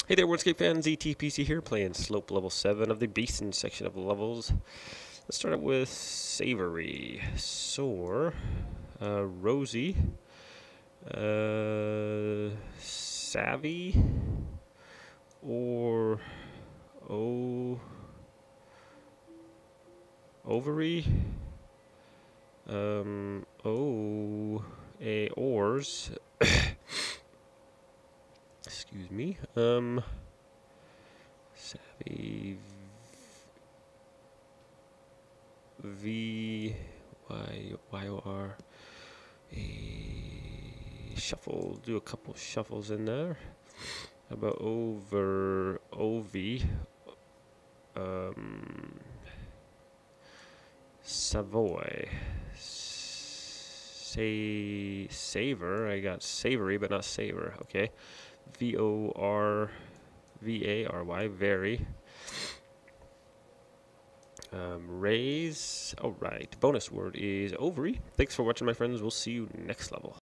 Hey there, WORDSCAPE fans, ETPC here, playing Slope Level 7 of the Basin section of levels. Let's start out with Savory, Soar, Rosy, Savvy, or Ovary, Oars, excuse me, Savvy, Y-O-R, shuffle, do a couple shuffles in there. How about O-V, Savoy, Savor, I got Savory, but not Savor, okay. V-O-R-V-A-R-Y, Very. Raise. Alright, bonus word is ovary. Thanks for watching, my friends. We'll see you next level.